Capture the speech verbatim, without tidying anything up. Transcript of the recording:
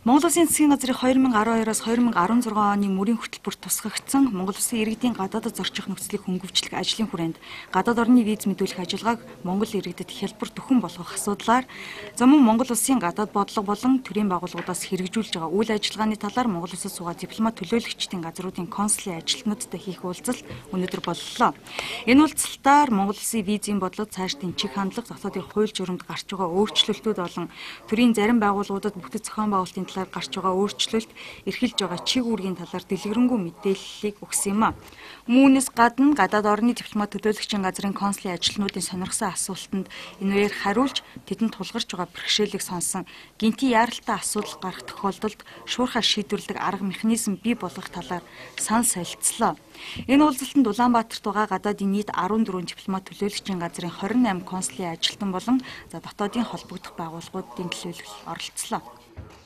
Монгол Улсын засгийн газрын two thousand twelve-оос two thousand sixteen оны мөрийн хөтөлбөр тусгагдсан Монгол Улсын иргэдийн гадаадд зорчих нөхцөлийг хөнгөвчлөх ажлын хүрээнд гадаад орны виз мэдүүлэх ажиллагааг Монгол иргэдэд хялбар төхөн болгох асуудлаар за мөн Монгол Улсын гадаад бодлого болон төрийн байгууллагуудаас хэрэгжүүлж байгаа үйл ажиллагааны талаар Монгол Улсад суугаа дипломат төлөөлөгчдийн газруудын консулын ажилтнуудтай хийх уулзалт өнөөдөр боллоо. Энэ уулзалтаар Монгол Улсын визийн бодлого цааш тэнцэх хандлага, дотоодын хууль журамд гарч байгаа өөрчлөлтүүд болон төрийн зарим байгууллагуудад бүтэц зохион байгуулалтын талаар гарч байгаа өөрчлөлт, эрхэлж байгаа чиг үүргийн талаар дэлгэрэнгүй мэдээллийг өгсөн юм а. Үүнээс гадна гадаад орны дипломат төлөөлөгчийн газрын консулын ажилтнуудын сонирхсан асуултанд энэгээр хариулж тэдэнд тулгарч байгаа бэрхшээлийг сонсон гинти яаралтай асуудал гарах тохиолдолд шуурхай шийдвэрлэх арга механизм бий болгох талаар санал солилцлоо. Энэ уулзалтанд Улаанбаатарт байгаа гадаадын нийт fourteen дипломат төлөөлөгчийн газрын twenty-eight консулын ажилтан болон за дотоодын холбогдох байгууллагуудын төлөөлөл оролцлоо.